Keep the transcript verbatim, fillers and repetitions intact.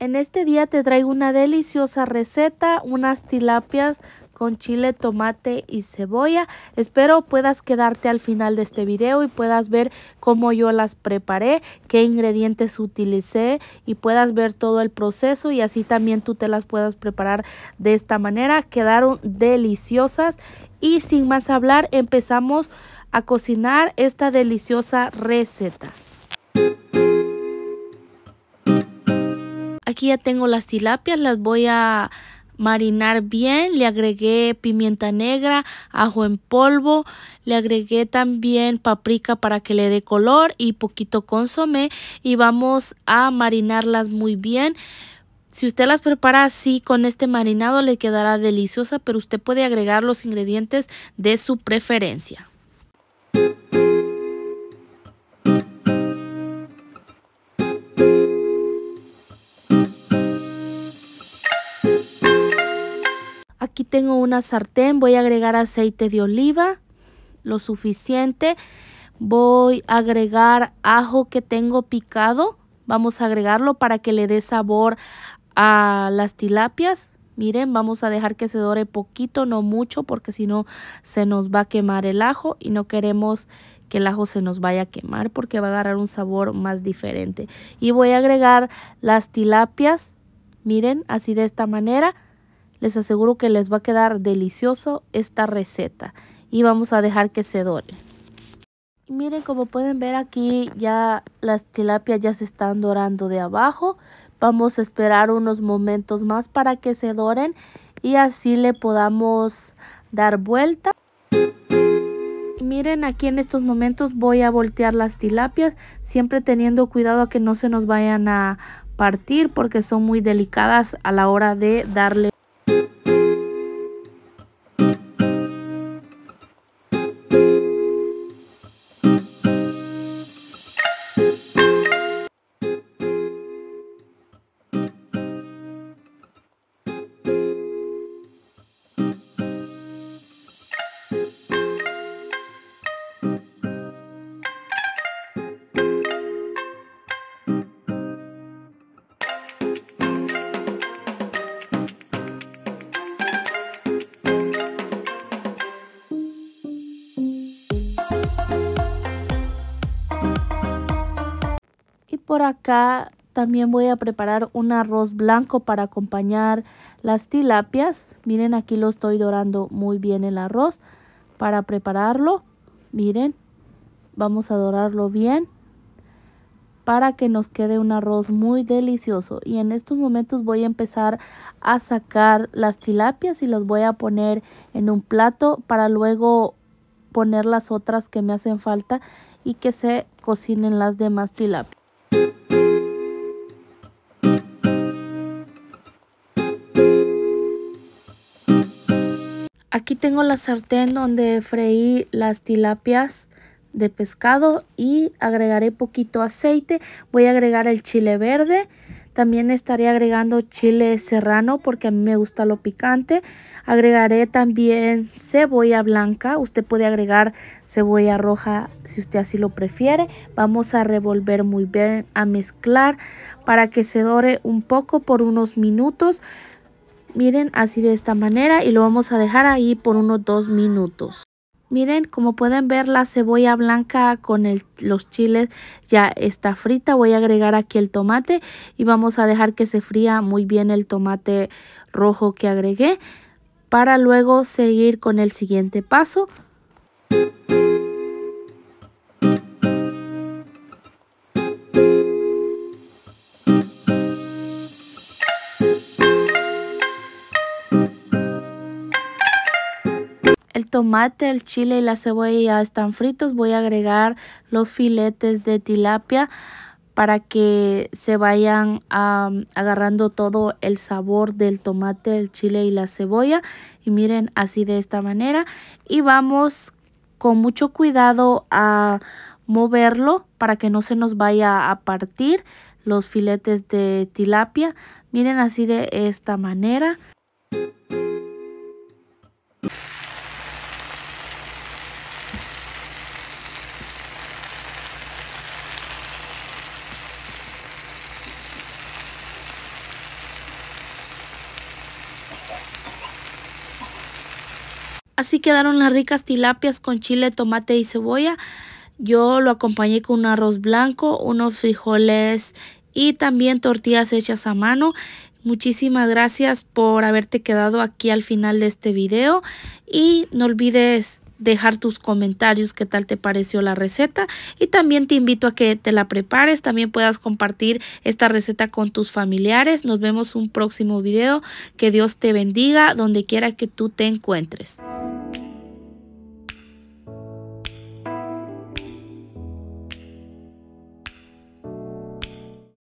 En este día te traigo una deliciosa receta, unas tilapias con chile, tomate y cebolla. Espero puedas quedarte al final de este video y puedas ver cómo yo las preparé, qué ingredientes utilicé y puedas ver todo el proceso y así también tú te las puedas preparar de esta manera. Quedaron deliciosas y sin más hablar empezamos a cocinar esta deliciosa receta. Aquí ya tengo las tilapias, las voy a marinar bien. Le agregué pimienta negra, ajo en polvo, le agregué también paprika para que le dé color y poquito consomé y vamos a marinarlas muy bien. Si usted las prepara así con este marinado le quedará deliciosa, pero usted puede agregar los ingredientes de su preferencia. Aquí tengo una sartén, voy a agregar aceite de oliva, lo suficiente. Voy a agregar ajo que tengo picado, vamos a agregarlo para que le dé sabor a las tilapias. Miren, vamos a dejar que se dore poquito, no mucho, porque si no se nos va a quemar el ajo y no queremos que el ajo se nos vaya a quemar porque va a agarrar un sabor más diferente. Y voy a agregar las tilapias, miren, así de esta manera. Les aseguro que les va a quedar delicioso esta receta y vamos a dejar que se dore. Y miren, como pueden ver aquí ya las tilapias ya se están dorando de abajo. Vamos a esperar unos momentos más para que se doren y así le podamos dar vuelta. Y miren, aquí en estos momentos voy a voltear las tilapias, siempre teniendo cuidado a que no se nos vayan a partir porque son muy delicadas a la hora de darle. Por acá también voy a preparar un arroz blanco para acompañar las tilapias. Miren, aquí lo estoy dorando muy bien el arroz para prepararlo. Miren, vamos a dorarlo bien para que nos quede un arroz muy delicioso. Y en estos momentos voy a empezar a sacar las tilapias y las voy a poner en un plato para luego poner las otras que me hacen falta y que se cocinen las demás tilapias. Aquí tengo la sartén donde freí las tilapias de pescado y agregaré poquito aceite. Voy a agregar el chile verde. También estaré agregando chile serrano porque a mí me gusta lo picante. Agregaré también cebolla blanca. Usted puede agregar cebolla roja si usted así lo prefiere. Vamos a revolver muy bien, a mezclar para que se dore un poco por unos minutos. Miren, así de esta manera y lo vamos a dejar ahí por unos dos minutos. Miren, como pueden ver la cebolla blanca con el, los chiles ya está frita. Voy a agregar aquí el tomate y vamos a dejar que se fría muy bien el tomate rojo que agregué para luego seguir con el siguiente paso. El tomate, el chile y la cebolla ya están fritos. Voy a agregar los filetes de tilapia para que se vayan um, agarrando todo el sabor del tomate, el chile y la cebolla. Y miren, así de esta manera. Y vamos con mucho cuidado a moverlo para que no se nos vaya a partir los filetes de tilapia. Miren, así de esta manera. Así quedaron las ricas tilapias con chile, tomate y cebolla. Yo lo acompañé con un arroz blanco, unos frijoles y también tortillas hechas a mano. Muchísimas gracias por haberte quedado aquí al final de este video y no olvides dejar tus comentarios qué tal te pareció la receta, y también te invito a que te la prepares, también puedas compartir esta receta con tus familiares. Nos vemos en un próximo video. Que Dios te bendiga donde quiera que tú te encuentres.